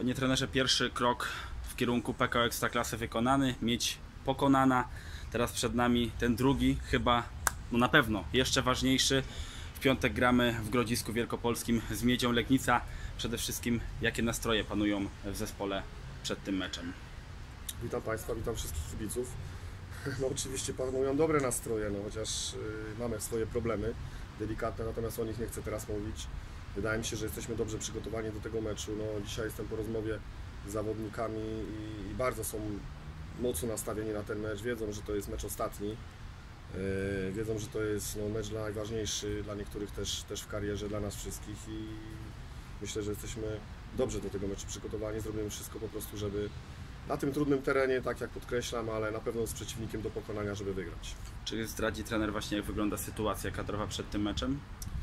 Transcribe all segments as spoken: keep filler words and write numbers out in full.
Panie trenerze, pierwszy krok w kierunku P K O Ekstraklasy wykonany, mieć pokonana. Teraz przed nami ten drugi, chyba, no na pewno, jeszcze ważniejszy. W piątek gramy w Grodzisku Wielkopolskim z Miedzią Legnica. Przede wszystkim, jakie nastroje panują w zespole przed tym meczem? Witam Państwa, witam wszystkich kibiców. No oczywiście panują dobre nastroje, no chociaż yy, mamy swoje problemy delikatne, natomiast o nich nie chcę teraz mówić. Wydaje mi się, że jesteśmy dobrze przygotowani do tego meczu. No, dzisiaj jestem po rozmowie z zawodnikami i, i bardzo są mocno nastawieni na ten mecz. Wiedzą, że to jest mecz ostatni. Yy, wiedzą, że to jest no, mecz najważniejszy dla niektórych też, też w karierze, dla nas wszystkich i myślę, że jesteśmy dobrze do tego meczu przygotowani. Zrobimy wszystko po prostu, żeby na tym trudnym terenie, tak jak podkreślam, ale na pewno z przeciwnikiem do pokonania, żeby wygrać. Czy zdradzi trener właśnie, jak wygląda sytuacja kadrowa przed tym meczem?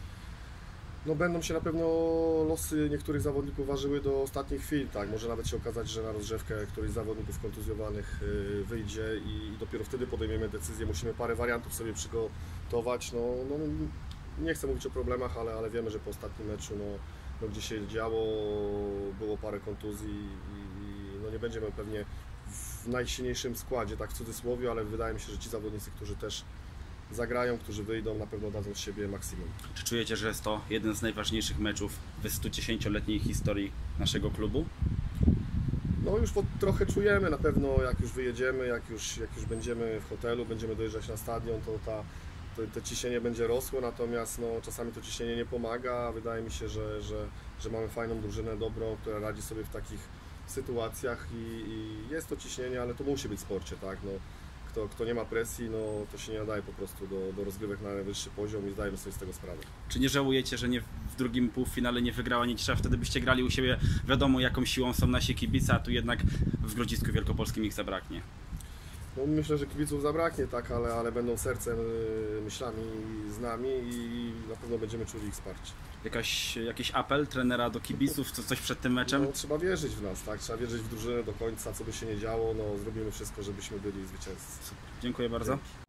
No będą się na pewno losy niektórych zawodników ważyły do ostatnich chwil, tak, może nawet się okazać, że na rozgrzewkę któryś z zawodników kontuzjowanych wyjdzie i dopiero wtedy podejmiemy decyzję, musimy parę wariantów sobie przygotować, no, no nie chcę mówić o problemach, ale, ale wiemy, że po ostatnim meczu, no, no gdzie się działo, było parę kontuzji i no nie będziemy pewnie w najsilniejszym składzie, tak w cudzysłowie, ale wydaje mi się, że ci zawodnicy, którzy też zagrają, którzy wyjdą, na pewno dadzą z siebie maksimum. Czy czujecie, że jest to jeden z najważniejszych meczów w stu dziesięcioletniej historii naszego klubu? No już po, trochę czujemy, na pewno jak już wyjedziemy, jak już, jak już będziemy w hotelu, będziemy dojeżdżać na stadion, to, ta, to, to ciśnienie będzie rosło, natomiast no, czasami to ciśnienie nie pomaga. Wydaje mi się, że, że, że mamy fajną drużynę, dobrą, która radzi sobie w takich sytuacjach i, i jest to ciśnienie, ale to musi być w sporcie, tak? No, Kto, kto nie ma presji, no to się nie nadaje po prostu do, do rozgrywek na najwyższy poziom i zdajemy sobie z tego sprawę. Czy nie żałujecie, że nie w drugim półfinale nie wygrała Nicisza? Wtedy byście grali u siebie, wiadomo jaką siłą są nasi kibice, a tu jednak w Grodzisku Wielkopolskim ich zabraknie. No, myślę, że kibiców zabraknie, tak, ale, ale będą sercem, myślami z nami i na pewno będziemy czuli ich wsparcie. Jakaś, jakiś apel trenera do kibiców, co, coś przed tym meczem? No, trzeba wierzyć w nas, tak? Trzeba wierzyć w drużynę do końca, co by się nie działo, no, zrobimy wszystko, żebyśmy byli zwycięzcy. Dziękuję bardzo. Dzięki.